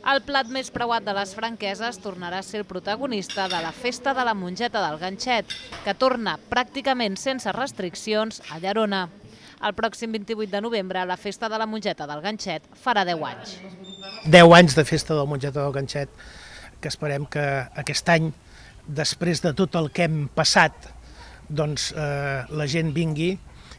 El plat més preuat de les franqueses tornarà a ser el protagonista de la Festa de la Mongeta del Ganxet, que torna pràcticament sense restriccions a Llerona. El pròxim 28 de novembre, la Festa de la Mongeta del Ganxet farà 10 anys. 10 anys de Festa de la Mongeta del Ganxet, que esperem que aquest any, després de tot el que hem passat, doncs la gent vingui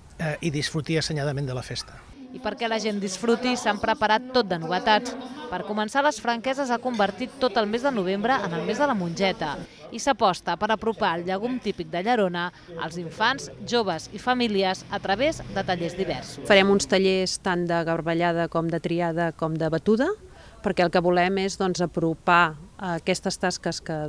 i disfruti assenyadament de la festa. I perquè la gent disfruti, s'han preparat tot de novetats. Per començar, les franqueses ha convertit tot el mes de novembre en el mes de la mongeta i s'aposta per apropar el llegum típic de Llerona als infants, joves i famílies a través de tallers diversos. Farem uns tallers tant de garbellada com de triada com de batuda, perquè el que volem és apropar aquestes tasques que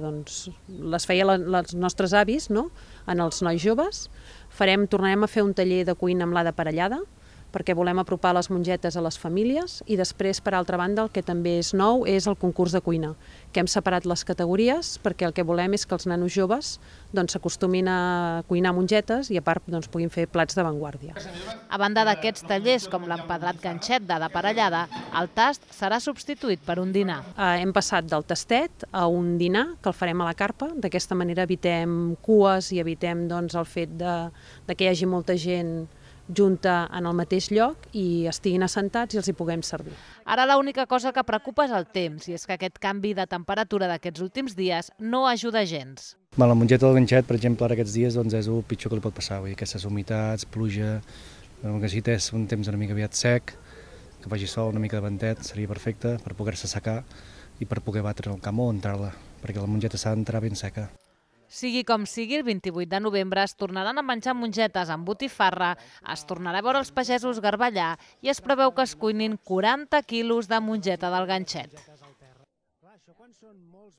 les feien els nostres avis en els nois joves. Tornarem a fer un taller de cuina amb l'ada aparellada, perquè volem apropar les mongetes a les famílies, i després, per altra banda, el que també és nou és el concurs de cuina, que hem separat les categories perquè el que volem és que els nanos joves s'acostumin a cuinar mongetes i a part puguin fer plats d'avantguàrdia. A banda d'aquests tallers com l'empedrat ganxet d'ada aparellada, el tast serà substituït per un dinar. Hem passat del tastet a un dinar que el farem a la carpa, d'aquesta manera evitem cues i evitem el fet que hi hagi molta gent junta en el mateix lloc i estiguin assentats i els hi puguem servir. Ara l'única cosa que preocupa és el temps, i és que aquest canvi de temperatura d'aquests últims dies no ajuda gens. La mongeta del ganxet, per exemple, ara aquests dies és el pitjor que li pot passar. Aquestes humitats, pluja, el que necessita és un temps una mica aviat sec, que faci sol, una mica de ventet, seria perfecte per poder-se secar i per poder batre el camp o entrar-la, perquè la mongeta s'ha d'entrar ben seca. Sigui com sigui, el 28 de novembre es tornaran a menjar mongetes amb botifarra, es tornarà a veure els pagesos garbellar i es preveu que es cuinin 40 quilos de mongeta del ganxet.